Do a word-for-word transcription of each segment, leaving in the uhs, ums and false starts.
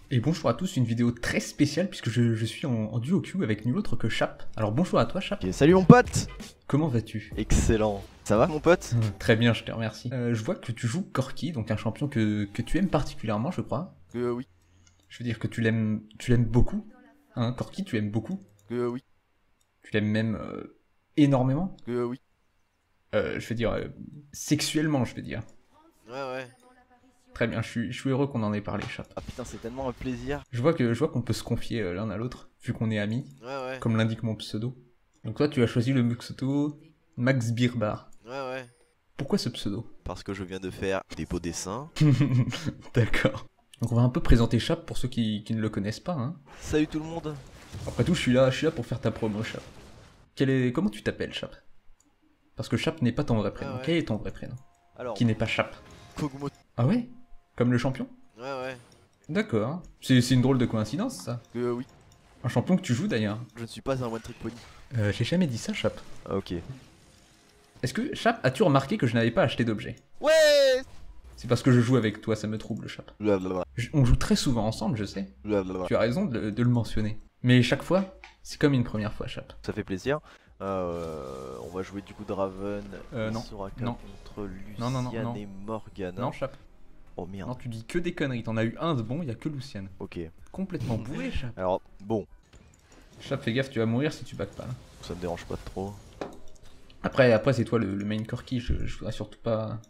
Et bonjour à tous, une vidéo très spéciale puisque je, je suis en, en duo queue avec nul autre que Chap. Alors bonjour à toi Chap. Ok, salut mon pote. Comment vas-tu? Excellent. Ça va mon pote? Très bien, je te remercie. Euh, je vois que tu joues Corki, donc un champion que, que tu aimes particulièrement je crois. Euh oui. Je veux dire que tu l'aimes tu l'aimes beaucoup. Hein, Corki, tu l'aimes beaucoup. Euh oui. Tu l'aimes même euh, énormément. Euh oui. Euh, je veux dire, euh, sexuellement je veux dire. Ouais ouais. Très bien, je suis, je suis heureux qu'on en ait parlé Chap. Ah putain, c'est tellement un plaisir. Je vois que je vois qu'on peut se confier euh, l'un à l'autre, vu qu'on est amis, Ouais ouais. comme l'indique mon pseudo. Donc toi tu as choisi le pseudo Max Birbar. Ouais ouais. Pourquoi ce pseudo? Parce que je viens de faire des beaux dessins. D'accord. Donc on va un peu présenter Chap pour ceux qui, qui ne le connaissent pas. Hein. Salut tout le monde. Après tout, je suis là, je suis là pour faire ta promo, Chap. Quel est, comment tu t'appelles, Chap? Parce que Chap n'est pas ton vrai prénom. Ah ouais. Quel est ton vrai prénom? Alors. Qui n'est pas Chap. Kogmo. Ah ouais? Comme le champion? Ouais ouais. D'accord. C'est c'est une drôle de coïncidence, ça. Euh oui. Un champion que tu joues d'ailleurs. Je ne suis pas un one trick pony. Euh, j'ai jamais dit ça, Chap. Ah ok. Est-ce que, Chap, as-tu remarqué que je n'avais pas acheté d'objet? Ouais. C'est parce que je joue avec toi, ça me trouble, Chap. Blablabla. Je- on joue très souvent ensemble, je sais. Blablabla. Tu as raison de, de le mentionner. Mais chaque fois, c'est comme une première fois, Chap. Ça fait plaisir. Euh, on va jouer du coup Draven, Euh, non. Soraka Non. contre Lucian Non, non, non, non. et Morgana. Non, Chap. Oh merde. Non, tu dis que des conneries. T'en as eu un de bon, il y a que Luciane. Ok. Complètement bourré, Chap. Alors bon, Chap, fais gaffe, tu vas mourir si tu back pas. Là. ça me dérange pas trop. Après, après c'est toi le, le main Corki, je, je voudrais surtout pas...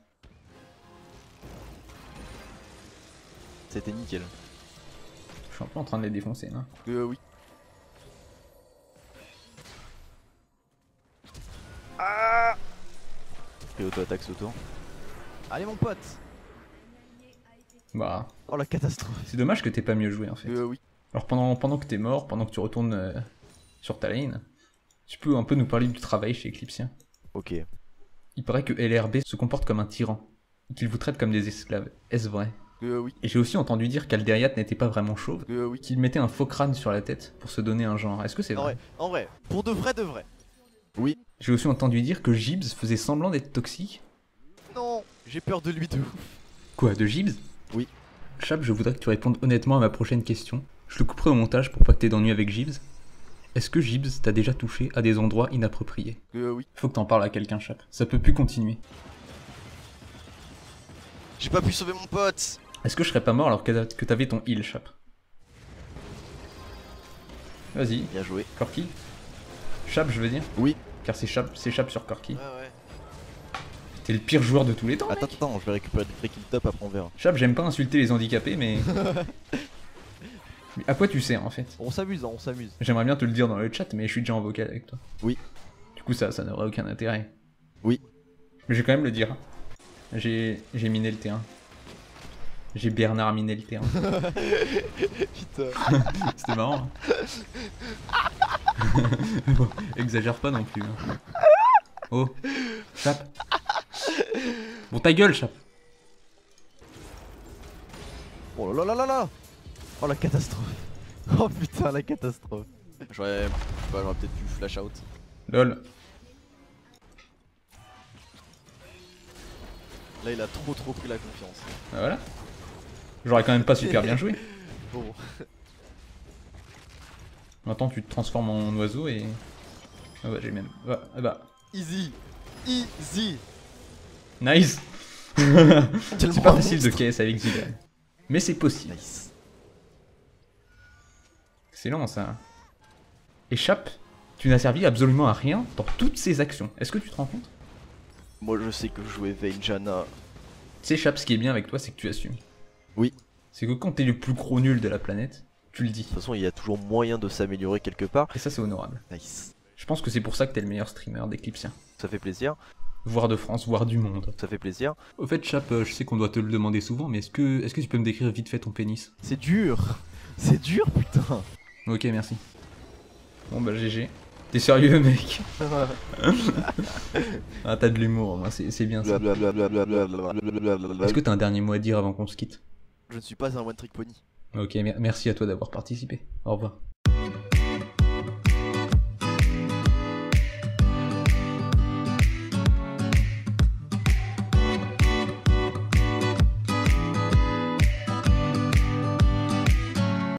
C'était nickel. Je suis un peu en train de les défoncer, là. Euh oui. Ah. Et auto-attaque ce tour. Allez mon pote. Bah, Oh la catastrophe. c'est dommage que t'aies pas mieux joué, en fait. Euh oui. Alors pendant, pendant que t'es mort, pendant que tu retournes euh, sur ta lane, tu peux un peu nous parler du travail chez Eclipsien. Ok. Il paraît que L R B se comporte comme un tyran, et qu'il vous traite comme des esclaves. Est-ce vrai? Euh oui. Et j'ai aussi entendu dire qu'Alderiat n'était pas vraiment chauve, Euh oui. qu'il mettait un faux crâne sur la tête pour se donner un genre. Est-ce que c'est En vrai? vrai, en vrai, pour de vrai de vrai. Oui. J'ai aussi entendu dire que Gibbs faisait semblant d'être toxique. Non, j'ai peur de lui de ouf. Quoi, de Gibbs? Oui. Chap, je voudrais que tu répondes honnêtement à ma prochaine question. Je le couperai au montage pour pas que t'aies d'ennui avec Gibbs. Est-ce que Gibbs t'a déjà touché à des endroits inappropriés? Euh oui. Faut que t'en parles à quelqu'un, Chap. Ça peut plus continuer. J'ai pas pu sauver mon pote. Est-ce que je serais pas mort alors que que t'avais ton heal, Chap? Vas-y, Bien joué. Corki. Chap, je veux dire. Oui. Car c'est Chap, c'est Chap sur Corki. Ouais ouais. T'es le pire joueur de tous les temps. Attends, attends, je vais récupérer des freaking top après on verra. Chap, j'aime pas insulter les handicapés, mais... mais à quoi tu sers en fait? On s'amuse, hein, on s'amuse. J'aimerais bien te le dire dans le chat, mais je suis déjà en vocal avec toi. Oui. Du coup, ça, ça n'aurait aucun intérêt. Oui. Mais je vais quand même le dire. J'ai j'ai miné le terrain. J'ai Bernard miné le terrain. Putain. C'était marrant. Hein. Bon, exagère pas non plus. Hein. Oh, Chap. Bon, ta gueule, Chap. Oh là là là là. Oh la catastrophe. Oh putain la catastrophe. J'aurais bah, j'aurais peut-être pu flash out. Lol. Là il a trop trop pris la confiance. Bah voilà. J'aurais quand même pas super bien joué. Bon. Maintenant, tu te transformes en oiseau et... Ah bah, j'ai même... Ah ah bah... Easy. Easy. Nice. C'est pas facile de K S avec Zidane. Mais c'est possible. Nice. Excellent ça. Et Chap, tu n'as servi absolument à rien dans toutes ces actions. Est-ce que tu te rends compte? Moi je sais que jouer Vayne-Janna. Tu sais Chap, ce qui est bien avec toi, c'est que tu assumes. Oui. C'est que quand t'es le plus gros nul de la planète, tu le dis. De toute façon il y a toujours moyen de s'améliorer quelque part. Et ça c'est honorable. Nice. Je pense que c'est pour ça que t'es le meilleur streamer d'Eclipsien. Ça fait plaisir. Voire de France, voire du monde. Ça fait plaisir. Au fait Chap, euh, je sais qu'on doit te le demander souvent, mais est-ce que, est-ce que tu peux me décrire vite fait ton pénis? C'est dur. C'est dur putain. Ok, merci. Bon bah G G. T'es sérieux mec? Ah t'as de l'humour, moi c'est bien ça. Est-ce que t'as un dernier mot à dire avant qu'on se quitte? Je ne suis pas un one trick pony. Ok, mer- merci à toi d'avoir participé. Au revoir.